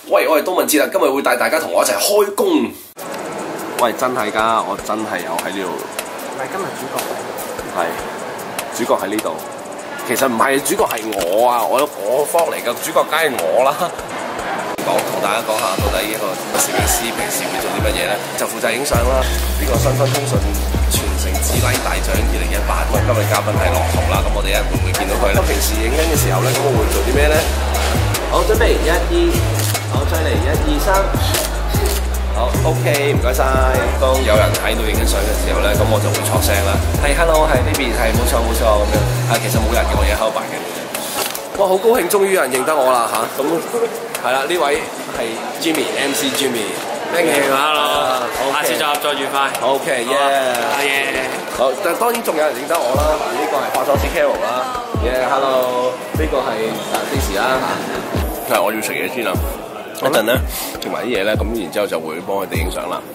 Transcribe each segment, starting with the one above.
喂，我係東文哲啦，今日會帶大家同我一齊開工。喂，真係㗎，我真係有喺呢度。 唔係今日主角。 係，主角喺呢度。其實唔係，主角係我啊！我方嚟嘅主角梗係我啦。同大家講下，到底一個攝影師平時會做啲乜嘢咧？就負責影相啦。呢個新婚通訊全城至拉大獎2018，咁今日嘉賓係樂圖啦。咁我哋一陣會見到佢啦。平時影緊嘅時候咧，咁我會做啲咩咧？好，準備1、2，好，再嚟1、2、3。好 ，OK， 唔該晒。當有人喺度影緊相嘅時候咧，咁我就會錯聲啦。係 ，hello， 係呢邊，係冇錯冇錯咁樣。其實冇人嘅，我而家喺度扮緊。哇，好高興，終於有人認得我啦嚇！咁係啦，呢位係 Jimmy，MC Jimmy。Thank you，hello， 下次再合作愉快。 OK，yeah，好，但當然仲有人認得我啦。呢個係化妝師 Carol 啦。Yeah，hello，呢個係Daisy 啦。係，我要食嘢先啦。一陣咧食埋啲嘢咧，咁然之後就會幫佢哋影相啦。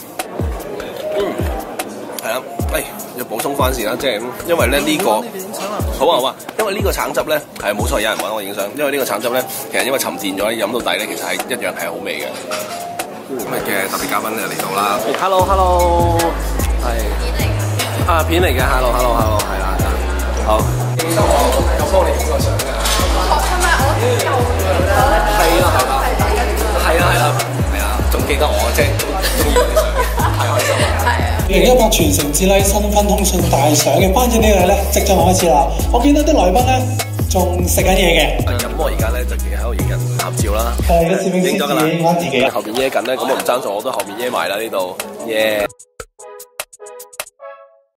係啦，要補充翻先啦，即係因為咧呢個好啊好啊，因為呢個橙汁咧係冇錯，有人揾我影相，因為呢個橙汁咧其實因為沉澱咗，飲到底咧其實係一樣係好味嘅。今日嘅特別嘉賓就嚟到啦。Hello， 係片嚟嘅，Hello， 係啦，好。記得我有幫你影過相㗎。係咪我知道？係啊，仲記得我即係中意你相嘅，太開心啦！2018全城至拉新婚通訊大獎嘅頒獎典禮咧，即將開始啦！我見到啲來賓咧仲食緊嘢嘅。咁我而家咧就喺度影緊合照啦。係，個攝影師影緊自己。後邊耶緊咧，咁我唔爭在我都後邊耶埋啦呢度，耶！